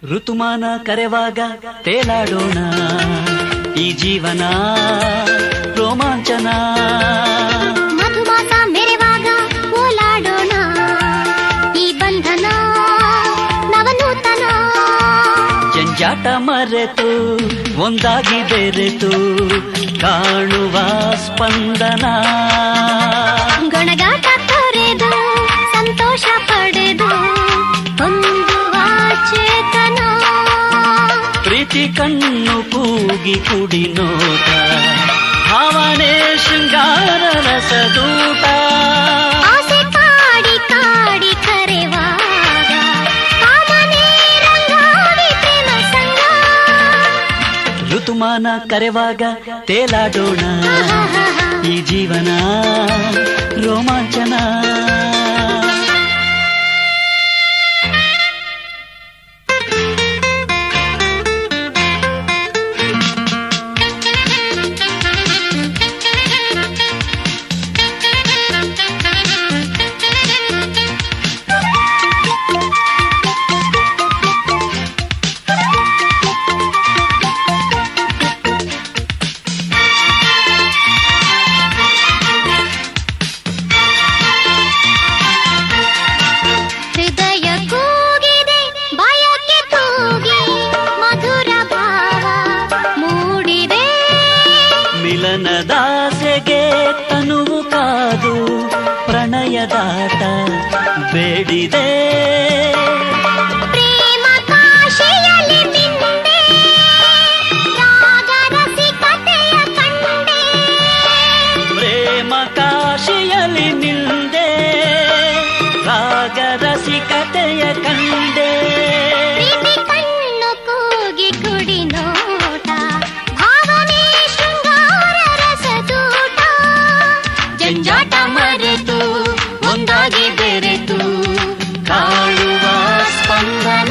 ಋತುಮಾನ ಕರೆವಾಗ ತೇಲಾಡೋಣ, ಈ ಜೀವನ ರೋಮಾಂಚನ. ಮಧುಮಾಸ ಮೆರೆವಾಗ ಓಲಾಡೋಣ, ಈ ಬಂಧನ ನವನೂತನ. ಜಂಜಾಟ ಮರೆತು ಒಂದಾಗಿ ಬೆರೆತು ಕಾಣುವ ಸ್ಪಂದನ. ಗೊಣಗಾಟ ತೊರೆದು ಸಂತೋಷ ಪಡೆದು ಹೊಂದುವ ಚೇತನ. ಪ್ರೀತಿ ಕಣ್ಣು ಕೂಗಿ ಕುಡಿ ನೋಟ, ಭಾವನೆ ಶೃಂಗಾರ ರಸದೂಟ. ಆಸೆ ಕಾಡಿ ಕಾಡಿ ಕರೆವಾಗ ಕಾಮನೆ ರಂಗಾವಿ ಪ್ರೇಮ ಸಂಗ. ಋತುಮಾನ ಕರೆವಾಗ ತೇಲಾಡೋಣ, ಈ ಜೀವನ ರೋಮಾಂಚನ. ದಾಸೆಗೆ ತನುವು ಕಾದು ಪ್ರಣಯದಾಟ ಬೇಡಿದೆ. ಪ್ರೇಮ ಕಾಶಿಯಲ್ಲಿ ಮಿಂದೆ ರಾಗ ರಸಿಕತೆಯ ಕಂಡೆ. ಪ್ರೇಮ ಕಾಶಿಯಲ್ಲಿ ಮಿಂದೆ ರಾಗ ರಸಿಕತೆಯ ಕಂಡೆ. ಪ್ರೀತಿ ಕಣ್ಣು ಕೂಗಿ ಕುಡಿ ನೋಟ, ಭಾವನೆ ಶೃಂಗಾರ ರಸದೂಟ. ಜಂಜಾಟ ಮರೆತು ಒಂದಾಗಿ ಬೆರೆತು ಕಾಣುವ ಸ್ಪಂದನ.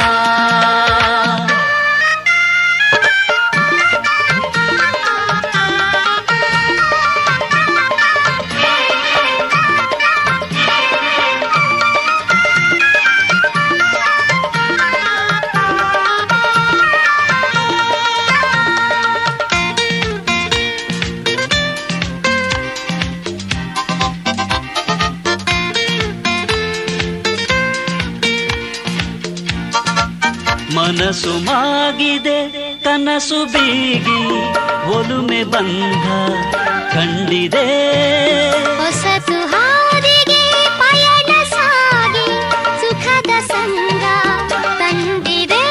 ಮನಸ್ಸು ಮಾಗಿದೆ ಕನಸು ಬೀಗಿ ಒಲುಮೆ ಬಂಧ ಕಂಡಿದೆ. ಹೊಸತು ಹಾದಿಗೆ ಪಯಣ ಸಾಗಿ ಸುಖದ ಸಂಗ ತಂದಿದೆ.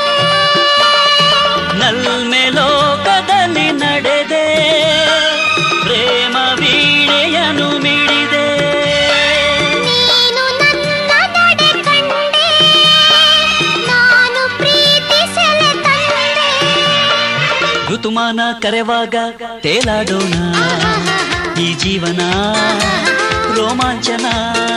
ನಲ್ಮೆ ಲೋಕದಲ್ಲಿ ನಡೆದೆ ಪ್ರೇಮ ವೀಣೆಯನು ಮಿಡಿದೆ. ನೀನು ನನ್ನ ನಡೆ ಕಂಡೆ, ನಾನು ಪ್ರೀತಿಸಲೆ ತಂದೆ. ಋತುಮಾನ ಕರೆವಾಗ ತೇಲಾಡೋಣ, ಈ ಜೀವನ ರೋಮಾಂಚನ.